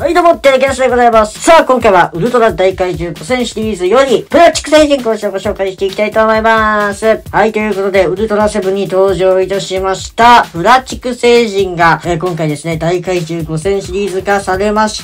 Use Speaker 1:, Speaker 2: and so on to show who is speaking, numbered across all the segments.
Speaker 1: はいどうも、テレキャスでございます。さあ、今回はウルトラ大怪獣古戦シリーズより、プラチック星人講師をご紹介していきたいと思います。はい、ということで、ウルトラセブンに登場いたしました、プラチック星人が、今回ですね、大怪獣古戦シリーズ化されました。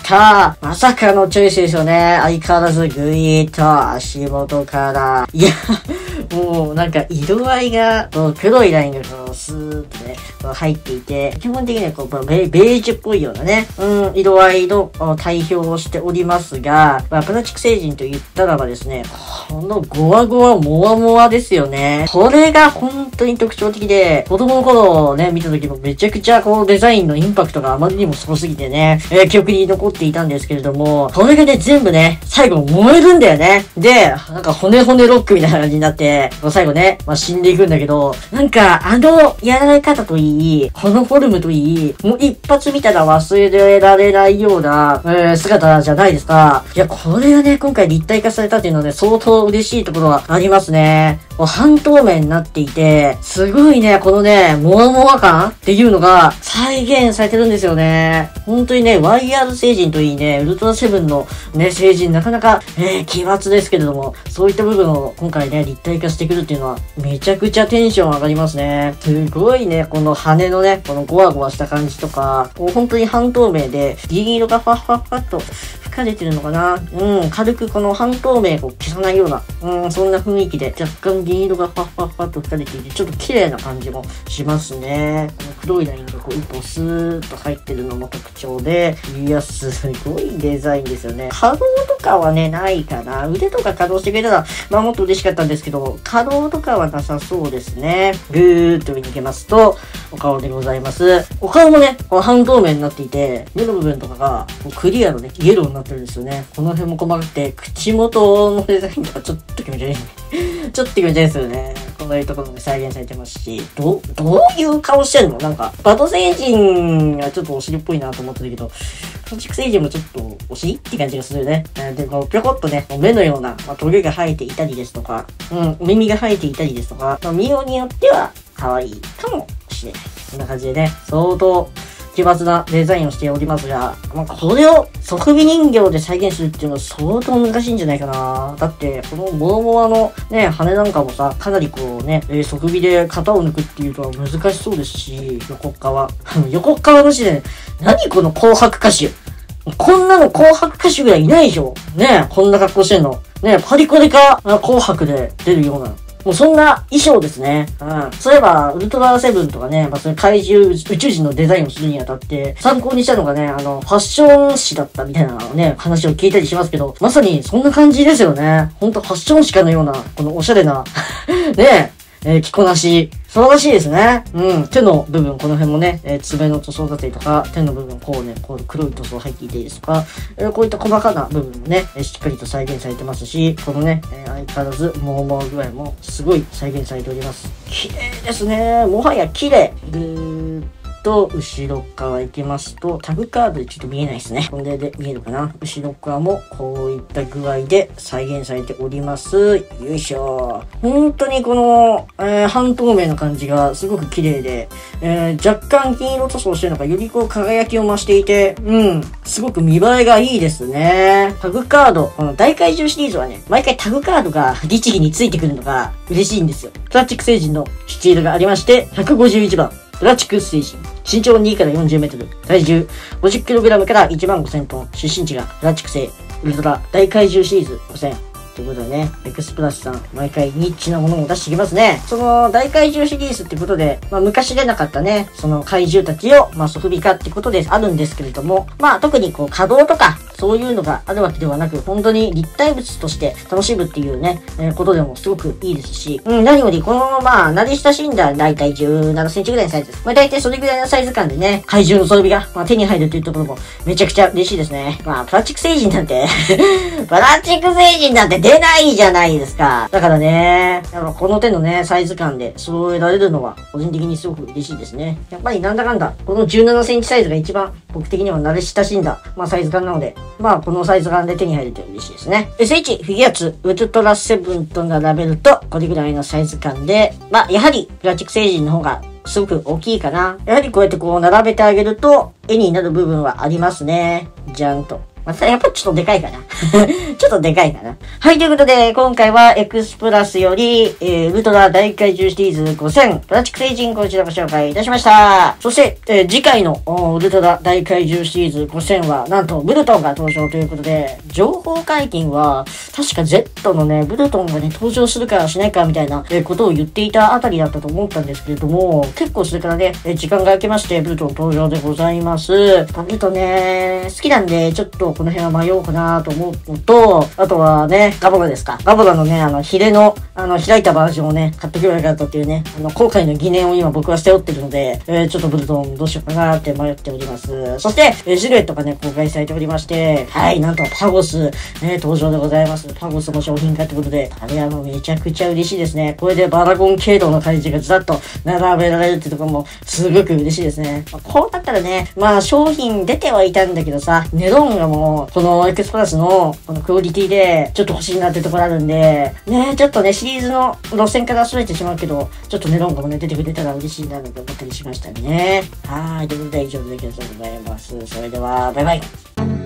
Speaker 1: まさかのチョイスですよね。相変わらずグイーッと足元から。いや、もうなんか色合いが、黒いラインがこう、スーッとね、入っていて、基本的にはこう、ベージュっぽいようなね、色合いの対比をしておりますが、プラチック星人と言ったらばですね、このゴワゴワモワモワですよね。これが本当に特徴的で、子供の頃ね、見た時もめちゃくちゃこうデザインのインパクトがあまりにもすごすぎてね、記憶に残っていたんですけれども、これがね、全部ね、最後燃えるんだよね。で、なんか骨骨ロックみたいな感じになって、最後ね、死んでいくんだけど、なんかやられ方といい、このフォルムといい、もう一発見たら忘れられないような、姿じゃないですか。いや、これがね、今回立体化されたっていうのはね、相当嬉しいところがありますね。半透明になっていて、すごいね、このね、モワモワ感っていうのが再現されてるんですよね。本当にね、ワイヤード星人といいね、ウルトラセブンのね、星人なかなか、奇抜ですけれども、そういった部分を今回ね、立体化してくるっていうのは、めちゃくちゃテンション上がりますね。すごいね、この羽のね、このゴワゴワした感じとか、もう本当に半透明で、銀色がファッファッファッと吹かれてるのかな。軽くこの半透明を消さないような、そんな雰囲気で、若干銀色がファッファッファッと吹かれていて、ちょっと綺麗な感じもしますね。この黒いラインがこう一歩スーッと入ってるのも特徴で、いや、すごいデザインですよね。可動とかはね、ないかな。腕とか可動してくれたら、もっと嬉しかったんですけど、可動とかはなさそうですね。ぐーっと上に行きますと、お顔でございます。お顔もね、こう半透明になっていて、目の部分とかがこうクリアのね、イエローになってるんですよね。この辺も細かくて、口元のデザインとかちょっと気持ち悪い。ちょっと気持ち悪いですよね。こういうところも再現されてますし、どういう顔してんの？なんか、バド星人がちょっとお尻っぽいなと思ってたけど、プラチック星人もちょっとお尻って感じがするね。で、こう、ぴょこっとね、目のような、トゲが生えていたりですとか、耳が生えていたりですとか、見ようによっては可愛いかもしれない。こんな感じでね、相当、奇抜なデザインをしておりますが、これを即尾人形で再現するっていうのは相当難しいんじゃないかな。だって、このモワモワのね、羽なんかもさ、かなりこうね、即尾で型を抜くっていうとは難しそうですし、横っ側。横っ側の時点で、何この紅白歌手。こんなの紅白歌手ぐらいいないでしょ。ねこんな格好してんの。ねパリコレか紅白で出るような。もうそんな衣装ですね。そういえば、ウルトラセブンとかね、そういう怪獣、宇宙人のデザインをするにあたって、参考にしたのがね、ファッション誌だったみたいなね、話を聞いたりしますけど、まさにそんな感じですよね。ほんとファッション誌かのような、このおしゃれな、ね着こなし。素晴らしいですね。手の部分、この辺もね、爪の塗装だったりとか、手の部分、こう黒い塗装入っていてですとか、こういった細かな部分もね、しっかりと再現されてますし、このね、相変わらず、モーモー具合もすごい再現されております。綺麗ですね。もはや綺麗。ぐーっと、後ろ側行きますと、タグカードでちょっと見えないですね。これで見えるかな。後ろ側もこういった具合で再現されております。よいしょ。本当にこの、半透明な感じがすごく綺麗で、若干金色塗装してるのがよりこう輝きを増していて、すごく見栄えがいいですね。タグカード、この大怪獣シリーズはね、毎回タグカードが律儀についてくるのが嬉しいんですよ。プラチック星人のスチールがありまして、151番。プラチック星人。身長2から40メートル。体重 50kg から15000トン。出身地がプラチック星。ウルトラ大怪獣シリーズ5000。ということでね、エクスプラスさん、毎回ニッチなものを出してきますね。その大怪獣シリーズってことで、昔出なかったね、その怪獣たちを、即尾化ってことであるんですけれども、特にこう稼働とか、そういうのがあるわけではなく、本当に立体物として楽しむっていうね、ことでもすごくいいですし、何よりこの、慣れ親しんだ大体17センチぐらいのサイズです。大体それぐらいのサイズ感でね、怪獣の装備が、手に入るというところもめちゃくちゃ嬉しいですね。プラチック星人なんて、プラチック星人なんて出ないじゃないですか。だからね、この手のね、サイズ感で揃えられるのは、個人的にすごく嬉しいですね。やっぱりなんだかんだ、この17センチサイズが一番僕的には慣れ親しんだ、サイズ感なので、 まあこのサイズ感で手に入ると嬉しいですね。SH フィギュア2ウルトラセブンと並べるとこれぐらいのサイズ感で、まあやはりプラスチック星人の方がすごく大きいかな。やはりこうやってこう並べてあげると絵になる部分はありますね。じゃんと。またやっぱちょっとでかいかな。ちょっとでかいかな。はい、ということで、今回は X プラスより、ウルトラ大怪獣シリーズ5000、プラスチック星人こちらご紹介いたしました。そして、次回のウルトラ大怪獣シリーズ5000は、なんとブルトンが登場ということで、情報解禁は、確か Z のね、ブルトンがね、登場するかしないかみたいな、ことを言っていたあたりだったと思ったんですけれども、結構それからね、時間が空けまして、ブルトン登場でございます。ブルトンね、好きなんで、ちょっとこの辺は迷おうかなと思うのと、あとはね、ガボラですか。ガボラのね、ヒレの、開いたバージョンをね、買ってくれなかったっていうね、後悔の疑念を今僕は背負ってるので、ちょっとブルトンどうしようかなって迷っております。そして、シルエットがね、公開されておりまして、はい、なんとパゴス、登場でございます。パゴスの商品化ってことで、あれはもうめちゃくちゃ嬉しいですね。これでバラゴン系統の感じがずらっと並べられるってところも、すごく嬉しいですね。こうだったらね、まあ商品出てはいたんだけどさ、値段がもう、このエクスプラスのこのクオリティでちょっと欲しいなってところあるんで、ね、ちょっとね、シリーズの路線からそれてしまうけど、ちょっと値段がもね、出てくれたら嬉しいなと思ったりしましたね。はい、ということで以上でございます。それでは、バイバイ。